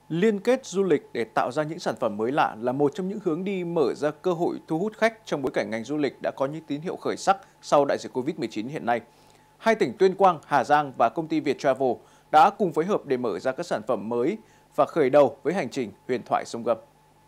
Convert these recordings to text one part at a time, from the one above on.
Liên kết du lịch để tạo ra những sản phẩm mới lạ là một trong những hướng đi mở ra cơ hội thu hút khách trong bối cảnh ngành du lịch đã có những tín hiệu khởi sắc sau đại dịch Covid-19 hiện nay. Hai tỉnh Tuyên Quang, Hà Giang và công ty Viettravel đã cùng phối hợp để mở ra các sản phẩm mới và khởi đầu với hành trình huyền thoại sông Gâm.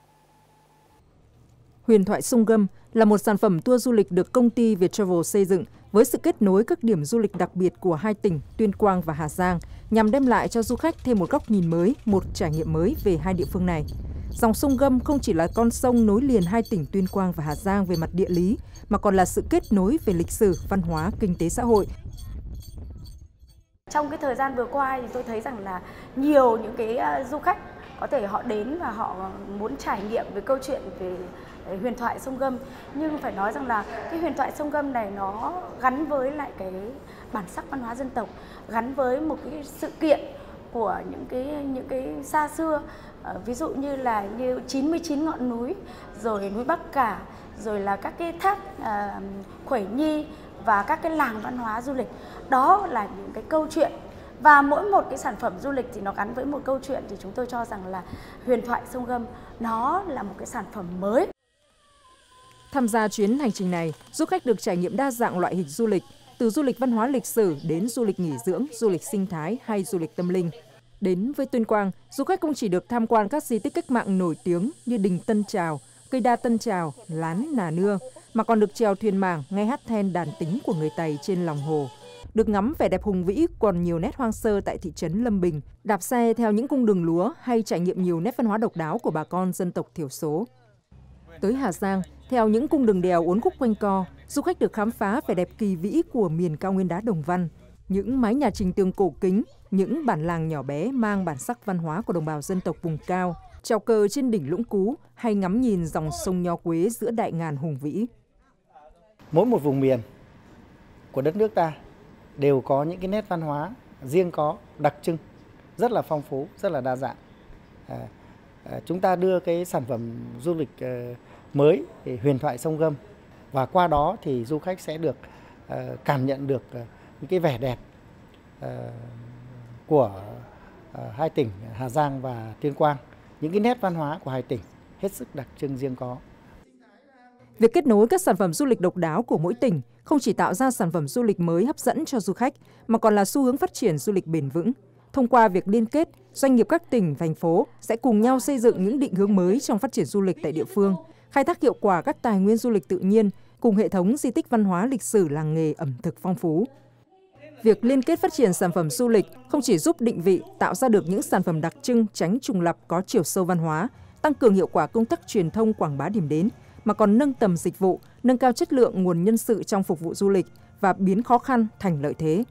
Huyền thoại sông Gâm là một sản phẩm tour du lịch được công ty Viettravel xây dựng với sự kết nối các điểm du lịch đặc biệt của hai tỉnh Tuyên Quang và Hà Giang nhằm đem lại cho du khách thêm một góc nhìn mới, một trải nghiệm mới về hai địa phương này. Dòng sông Gâm không chỉ là con sông nối liền hai tỉnh Tuyên Quang và Hà Giang về mặt địa lý, mà còn là sự kết nối về lịch sử, văn hóa, kinh tế xã hội. Trong cái thời gian vừa qua thì tôi thấy rằng là nhiều những cái du khách có thể họ đến và họ muốn trải nghiệm về câu chuyện về huyền thoại sông Gâm, nhưng phải nói rằng là cái huyền thoại sông Gâm này nó gắn với lại cái bản sắc văn hóa dân tộc, gắn với một cái sự kiện của những cái xa xưa, ví dụ như là 99 ngọn núi, rồi núi Bắc Cả, rồi là các cái thác Khuẩy Nhi và các cái làng văn hóa du lịch. Đó là những cái câu chuyện, và mỗi một cái sản phẩm du lịch thì nó gắn với một câu chuyện, thì chúng tôi cho rằng là huyền thoại sông Gâm nó là một cái sản phẩm mới. Tham gia chuyến hành trình này, du khách được trải nghiệm đa dạng loại hình du lịch, từ du lịch văn hóa lịch sử đến du lịch nghỉ dưỡng, du lịch sinh thái hay du lịch tâm linh. Đến với Tuyên Quang, du khách không chỉ được tham quan các di tích cách mạng nổi tiếng như đình Tân Trào, cây đa Tân Trào, lán Nà Nưa, mà còn được chèo thuyền mảng, nghe hát then đàn tính của người Tày trên lòng hồ. Được ngắm vẻ đẹp hùng vĩ còn nhiều nét hoang sơ tại thị trấn Lâm Bình, đạp xe theo những cung đường lúa hay trải nghiệm nhiều nét văn hóa độc đáo của bà con dân tộc thiểu số. Tới Hà Giang, theo những cung đường đèo uốn khúc quanh co, du khách được khám phá vẻ đẹp kỳ vĩ của miền cao nguyên đá Đồng Văn, những mái nhà trình tường cổ kính, những bản làng nhỏ bé mang bản sắc văn hóa của đồng bào dân tộc vùng cao, chèo cờ trên đỉnh Lũng Cú hay ngắm nhìn dòng sông Nho Quế giữa đại ngàn hùng vĩ. Mỗi một vùng miền của đất nước ta đều có những cái nét văn hóa riêng có, đặc trưng, rất là phong phú, rất là đa dạng. Chúng ta đưa cái sản phẩm du lịch mới, huyền thoại sông Gâm, và qua đó thì du khách sẽ được cảm nhận được những cái vẻ đẹp của hai tỉnh Hà Giang và Tuyên Quang, những cái nét văn hóa của hai tỉnh hết sức đặc trưng riêng có. Việc kết nối các sản phẩm du lịch độc đáo của mỗi tỉnh không chỉ tạo ra sản phẩm du lịch mới hấp dẫn cho du khách, mà còn là xu hướng phát triển du lịch bền vững. Thông qua việc liên kết, doanh nghiệp các tỉnh, thành phố sẽ cùng nhau xây dựng những định hướng mới trong phát triển du lịch tại địa phương, khai thác hiệu quả các tài nguyên du lịch tự nhiên cùng hệ thống di tích văn hóa lịch sử làng nghề ẩm thực phong phú. Việc liên kết phát triển sản phẩm du lịch không chỉ giúp định vị, tạo ra được những sản phẩm đặc trưng, tránh trùng lặp, có chiều sâu văn hóa, tăng cường hiệu quả công tác truyền thông quảng bá điểm đến, mà còn nâng tầm dịch vụ, nâng cao chất lượng nguồn nhân sự trong phục vụ du lịch và biến khó khăn thành lợi thế.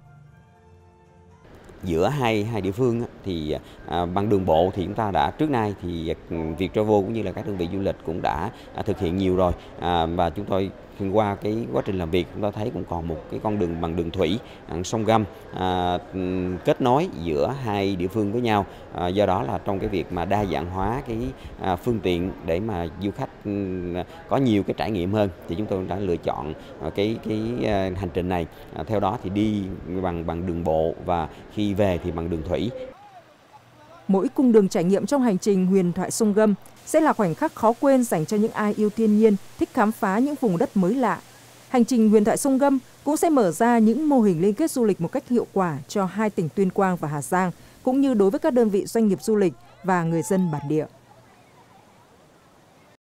Giữa hai địa phương thì bằng đường bộ thì chúng ta đã trước nay thì Viettravel cũng như là các đơn vị du lịch cũng đã thực hiện nhiều rồi, và chúng tôi qua cái quá trình làm việc chúng ta thấy cũng còn một cái con đường bằng đường thủy sông Gâm kết nối giữa hai địa phương với nhau, do đó là trong cái việc mà đa dạng hóa cái phương tiện để mà du khách có nhiều cái trải nghiệm hơn, thì chúng tôi đã lựa chọn cái hành trình này, theo đó thì đi bằng đường bộ và khi về thì bằng đường thủy. Mỗi cung đường trải nghiệm trong hành trình huyền thoại sông Gâm sẽ là khoảnh khắc khó quên dành cho những ai yêu thiên nhiên, thích khám phá những vùng đất mới lạ. Hành trình huyền thoại sông Gâm cũng sẽ mở ra những mô hình liên kết du lịch một cách hiệu quả cho hai tỉnh Tuyên Quang và Hà Giang, cũng như đối với các đơn vị doanh nghiệp du lịch và người dân bản địa.